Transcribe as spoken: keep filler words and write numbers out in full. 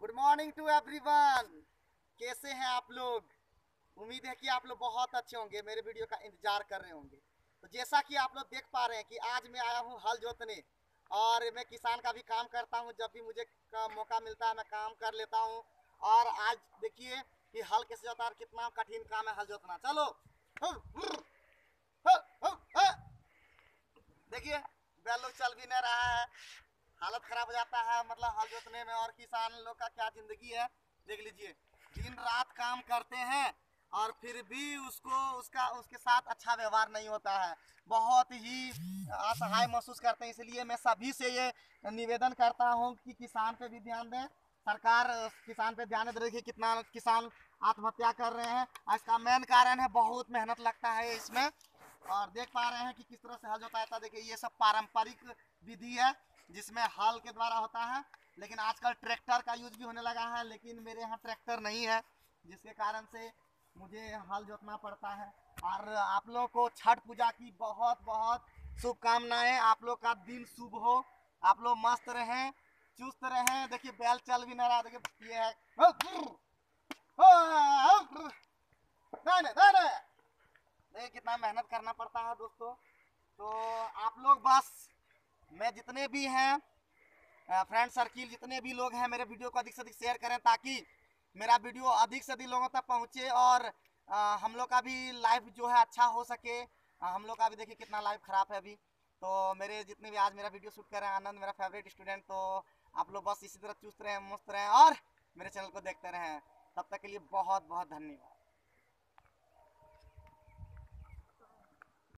Good morning to everyone. कैसे हैं आप लोग? उम्मीद है कि आप लोग बहुत अच्छे होंगे, मेरे वीडियो का इंतजार कर रहे होंगे। तो जैसा कि आप लोग देख पा रहे हैं कि आज मैं आया हूँ हल जोतने, और मैं किसान का भी काम करता हूँ। जब भी मुझे मौका मिलता है मैं काम कर लेता हूँ। और आज देखिए कि हल कैसे जोता है, कितना कठिन काम है हल जोतना। चलो देखिए बैल लोग चल भी नहीं रहा है, हालत खराब हो जाता है मतलब हल जोतने में। और किसान लोग का क्या जिंदगी है देख लीजिए, दिन रात काम करते हैं और फिर भी उसको उसका उसके साथ अच्छा व्यवहार नहीं होता है, बहुत ही असहाय महसूस करते हैं। इसलिए मैं सभी से ये निवेदन करता हूँ कि किसान पे भी ध्यान दें, सरकार किसान पे ध्यान दे रही है। कितना किसान आत्महत्या कर रहे हैं, इसका मेन कारण है बहुत मेहनत लगता है इसमें। और देख पा रहे हैं कि किस तरह से हल जोता है। देखिए ये सब पारंपरिक विधि है जिसमें हल के द्वारा होता है, लेकिन आजकल ट्रैक्टर का यूज भी होने लगा है। लेकिन मेरे यहाँ ट्रैक्टर नहीं है, जिसके कारण से मुझे हल जोतना पड़ता है। और आप लोग को छठ पूजा की बहुत बहुत शुभकामनाएं। आप लोग का दिन शुभ हो, आप लोग मस्त रहें, चुस्त रहें। देखिए बैल चल भी नहीं रहा, देखिए ये है देखिए कितना मेहनत करना पड़ता है दोस्तों। तो आप लोग बस, मैं जितने भी हैं फ्रेंड सर्किल, जितने भी लोग हैं, मेरे वीडियो को अधिक से अधिक शेयर करें ताकि मेरा वीडियो अधिक से अधिक लोगों तक पहुंचे और आ, हम लोग का भी लाइफ जो है अच्छा हो सके। आ, हम लोग का भी देखिए कितना लाइफ खराब है अभी। तो मेरे जितने भी आज मेरा वीडियो शूट कर रहे हैं, आनंद मेरा फेवरेट स्टूडेंट, तो आप लोग बस इसी तरह चुस्त रहें, मस्त रहें और मेरे चैनल को देखते रहें। तब तक के लिए बहुत बहुत धन्यवाद।